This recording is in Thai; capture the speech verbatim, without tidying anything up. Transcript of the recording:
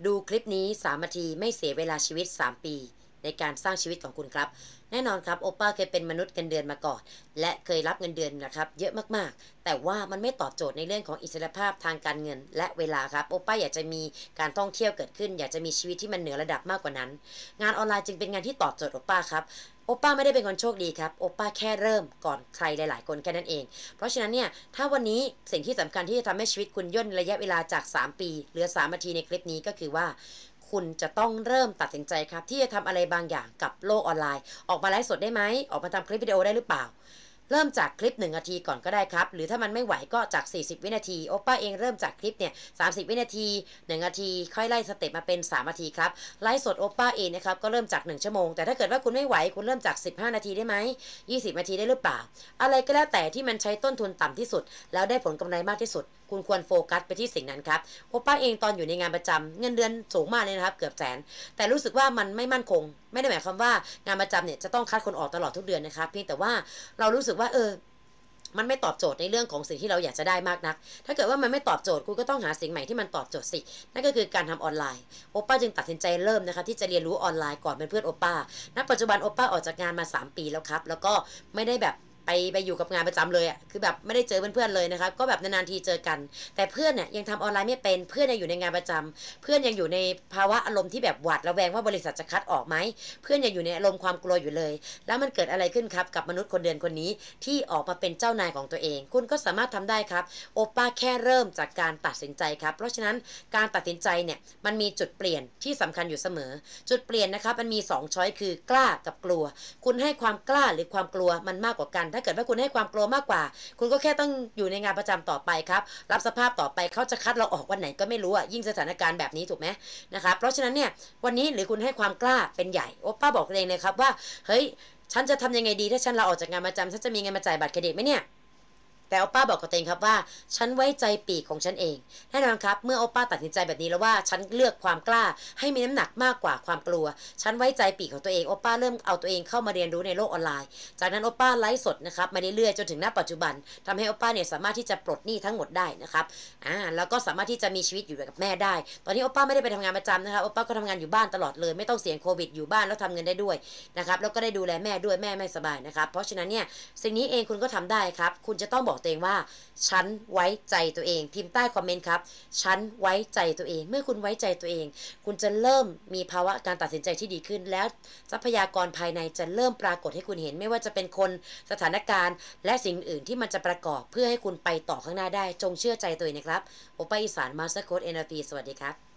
ดูคลิปนี้สามนาทีไม่เสียเวลาชีวิตสามปีในการสร้างชีวิตของคุณครับแน่นอนครับโอป้าเคยเป็นมนุษย์เงินเดือนมาก่อนและเคยรับเงินเดือนนะครับเยอะมากๆแต่ว่ามันไม่ตอบโจทย์ในเรื่องของอิสรภาพทางการเงินและเวลาครับโอป้าอยากจะมีการท่องเที่ยวเกิดขึ้นอยากจะมีชีวิตที่มันเหนือระดับมากกว่านั้นงานออนไลน์จึงเป็นงานที่ตอบโจทย์โอป้าครับโอป้าไม่ได้เป็นคนโชคดีครับโอป้าแค่เริ่มก่อนใครหลายๆคนแค่นั้นเองเพราะฉะนั้นเนี่ยถ้าวันนี้สิ่งที่สำคัญที่จะทำให้ชีวิตคุณย่นระยะเวลาจากสามปีเหลือสามนาทีในคลิปนี้ก็คือว่าคุณจะต้องเริ่มตัดสินใจครับที่จะทำอะไรบางอย่างกับโลกออนไลน์ออกมาไลฟ์สดได้ไหมออกมาทำคลิปวิดีโอได้หรือเปล่าเริ่มจากคลิปหนึ่งนาทีก่อนก็ได้ครับหรือถ้ามันไม่ไหวก็จากสี่สิบวินาทีโอป้าเองเริ่มจากคลิปเนี่ยสามสิบวินาทีหนึ่งนาทีค่อยไล่สเต็ปมาเป็นสามนาทีครับไลฟ์สดโอป้าเองนะครับก็เริ่มจากหนึ่งชั่วโมงแต่ถ้าเกิดว่าคุณไม่ไหวคุณเริ่มจากสิบห้านาทีได้ไหมยี่สิบนาทีได้หรือเปล่าอะไรก็แล้วแต่ที่มันใช้ต้นทุนต่ำที่สุดแล้วได้ผลกำไรมากที่สุดคุณควรโฟกัสไปที่สิ่งนั้นครับโอป้าเองตอนอยู่ในงานประจำเงินเดือนสูงมากเลยนะครับเกือบแสนแต่รู้สึกว่ามันไม่มั่นคงไม่ได้หมายความว่างานประจำเนี่ยจะต้องคัดคนออกตลอดทุกเดือนนะครับเพียงแต่ว่าเรารู้สึกว่าเออมันไม่ตอบโจทย์ในเรื่องของสิ่งที่เราอยากจะได้มากนักถ้าเกิดว่ามันไม่ตอบโจทย์คุณก็ต้องหาสิ่งใหม่ที่มันตอบโจทย์สินั่นก็คือการทำออนไลน์โอป้าจึงตัดสินใจเริ่มนะคะที่จะเรียนรู้ออนไลน์ก่อนเป็นเพื่อนโอป้าณปัจจุบันโอป้าออกจากงานมาสามปีแล้วครับแล้วก็ไม่ได้แบบไปไปอยู่กับงานประจำเลยอ่ะคือแบบไม่ได้เจอเพื่อนๆเลยนะครับก็แบบนานๆทีเจอกันแต่เพื่อนเนี่ยยังทำออนไลน์ไม่เป็นเพื่อนยังอยู่ในงานประจำเพื่อนยังอยู่ในภาวะอารมณ์ที่แบบหวาดระแวงว่าบริษัทจะคัดออกไหมเพื่อนยังอยู่ในอารมณ์ความกลัวอยู่เลยแล้วมันเกิดอะไรขึ้นครับกับมนุษย์คนเดือนคนนี้ที่ออกมาเป็นเจ้านายของตัวเองคุณก็สามารถทำได้ครับโอป้าแค่เริ่มจากการตัดสินใจครับเพราะฉะนั้นการตัดสินใจเนี่ยมันมีจุดเปลี่ยนที่สำคัญอยู่เสมอจุดเปลี่ยนนะครับมันมีสองช้อยคือกล้ากับกลัวคุณให้ความกล้าหรือความกลัวมันมากกว่ากันถ้าเกิดว่าคุณให้ความกลัวมากกว่าคุณก็แค่ต้องอยู่ในงานประจำต่อไปครับรับสภาพต่อไปเขาจะคัดเราออกวันไหนก็ไม่รู้อ่ะยิ่งสถานการณ์แบบนี้ถูกไหมนะครับเพราะฉะนั้นเนี่ยวันนี้หรือคุณให้ความกล้าเป็นใหญ่โอป้าบอกเองเลยครับว่าเฮ้ยฉันจะทำยังไงดีถ้าฉันลาออกจากงานประจำฉันจะมีเงินมาจ่ายบัตรเครดิตไหมเนี่ยแต่โอป้าบอกกับตัวเองครับว่าฉันไว้ใจปีกของฉันเองแน่นอนครับเมื่อโอป้าตัดสินใจแบบนี้แล้วว่าฉันเลือกความกล้าให้มีน้ำหนักมากกว่าความกลัวฉันไว้ใจปีกของตัวเองโอป้าเริ่มเอาตัวเองเข้ามาเรียนรู้ในโลกออนไลน์จากนั้นโอป้าไลฟ์สดนะครับมาเรื่อยๆจนถึงณปัจจุบันทำให้โอป้าเนี่ยสามารถที่จะปลดหนี้ทั้งหมดได้นะครับอ่าแล้วก็สามารถที่จะมีชีวิตอยู่กับแม่ได้ตอนนี้โอป้าไม่ได้ไปทำงานประจำนะครับโอป้าก็ทำงานอยู่บ้านตลอดเลยไม่ต้องเสี่ยงโควิดอยู่บ้านแล้วทำเงินได้ด้วยนะครับแล้วก็ได้ดูแลแม่ด้วยแม่ไม่สบายนะครับเพราะฉะนั้นเนี่ยสิ่งนี้เองคุณก็ทำได้ครับคุณจะต้องบอกตัวเองว่าฉันไว้ใจตัวเองพิมพ์ใต้คอมเมนต์ครับฉันไว้ใจตัวเองเมื่อคุณไว้ใจตัวเองคุณจะเริ่มมีภาวะการตัดสินใจที่ดีขึ้นแล้วทรัพยากรภายในจะเริ่มปรากฏให้คุณเห็นไม่ว่าจะเป็นคนสถานการณ์และสิ่งอื่นที่มันจะประกอบเพื่อให้คุณไปต่อข้างหน้าได้จงเชื่อใจตัวเองนะครับโอป้าอีสานมาสเตอร์โค้ด เอ็น แอล พี สวัสดีครับ